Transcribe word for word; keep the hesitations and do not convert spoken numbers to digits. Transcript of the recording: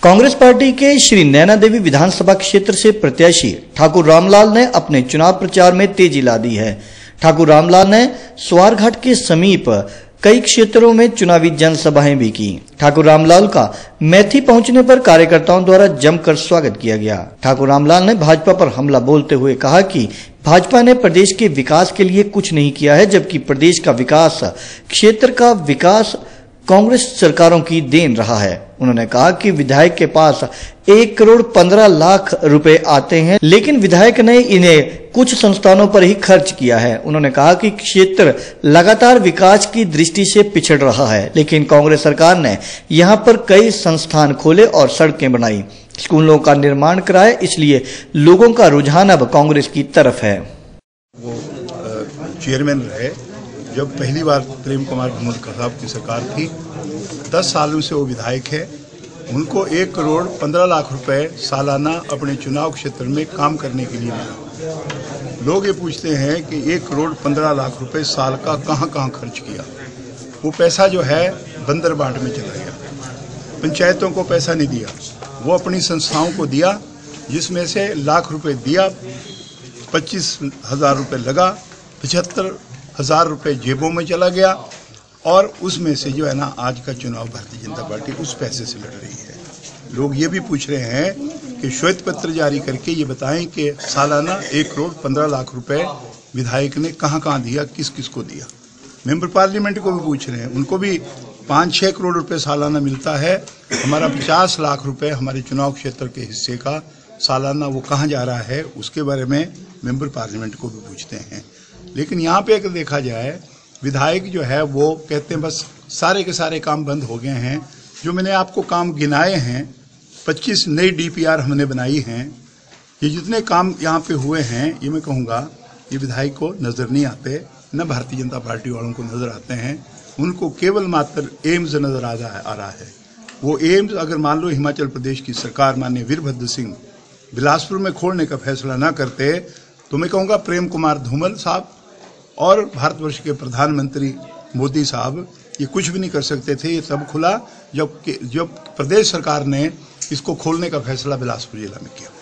Congress party के श्री नैना देवी विधानसभा क्षेत्र से प्रत्याशी ठाकुर रामलाल ने अपने चुनाव प्रचार में तेजी ला दी है। ठाकुर रामलाल ने स्वारघाट के समीप कई क्षेत्रों में चुनावी जनसभाएं भी की। ठाकुर रामलाल का मैथी पहुंचने पर कार्यकर्ताओं द्वारा जमकर स्वागत किया गया। ठाकुर रामलाल ने भाजपा पर हमला बोलते हुए कहा कि भाजपा ने प्रदेश के विकास के लिए कुछ नहीं किया है, जबकि प्रदेश का विकास, क्षेत्र का विकास कांग्रेस सरकारों की देन रहा है। उन्होंने कहा कि विधायक के पास एक करोड़ पंद्रह लाख रुपए आते हैं, लेकिन विधायक ने इन्हें कुछ संस्थानों पर ही खर्च किया है। उन्होंने कहा कि क्षेत्र लगातार विकास की दृष्टि से पिछड़ रहा है, लेकिन कांग्रेस सरकार ने यहां पर कई संस्थान खोले और सड़कें बनाई, स्कूलों का निर्माण कराए, इसलिए लोगों का रुझान अब कांग्रेस की तरफ है। वो चेयरमैन रहे जब पहली बार प्रेम कुमार धूमल साहब की सरकार थी, दस सालों से वो विधायक है। उनको एक करोड़ पंद्रह लाख रुपए सालाना अपने चुनाव क्षेत्र में काम करने के लिए मिला। लोग ये पूछते हैं कि एक करोड़ पंद्रह लाख रुपए साल का कहाँ कहाँ खर्च किया। वो पैसा जो है बंदर बाट में चला गया, पंचायतों को पैसा नहीं दिया, वो अपनी संस्थाओं को दिया, जिसमें से लाख रुपए दिया, पच्चीस हजार रुपये लगा, पचहत्तर हजार रुपये जेबों में चला गया, और उसमें से जो है ना आज का चुनाव भारतीय जनता पार्टी उस पैसे से लड़ रही है। लोग ये भी पूछ रहे हैं कि श्वेत पत्र जारी करके ये बताएं कि सालाना एक करोड़ पंद्रह लाख रुपए विधायक ने कहाँ कहाँ दिया, किस किस को दिया। मेंबर पार्लियामेंट को भी पूछ रहे हैं, उनको भी पाँच छः करोड़ रुपए सालाना मिलता है। हमारा पचास लाख रुपए हमारे चुनाव क्षेत्र के हिस्से का सालाना वो कहाँ जा रहा है, उसके बारे में मेंबर पार्लियामेंट को भी पूछते हैं। लेकिन यहाँ पे अगर देखा जाए, विधायक जो है वो कहते हैं बस सारे के सारे काम बंद हो गए हैं। जो मैंने आपको काम गिनाए हैं, पच्चीस नई डीपीआर हमने बनाई हैं, ये जितने काम यहाँ पे हुए हैं, ये मैं कहूँगा ये विधायक को नजर नहीं आते, न भारतीय जनता पार्टी वालों को नजर आते हैं। उनको केवल मात्र एम्स नजर आ रहा है। वो एम्स अगर मान लो हिमाचल प्रदेश की सरकार माननीय वीरभद्र सिंह बिलासपुर में खोलने का फैसला न करते, तो मैं कहूँगा प्रेम कुमार धूमल साहब और भारतवर्ष के प्रधानमंत्री मोदी साहब ये कुछ भी नहीं कर सकते थे। ये तब खुला जब जब प्रदेश सरकार ने इसको खोलने का फैसला बिलासपुर जिला में किया।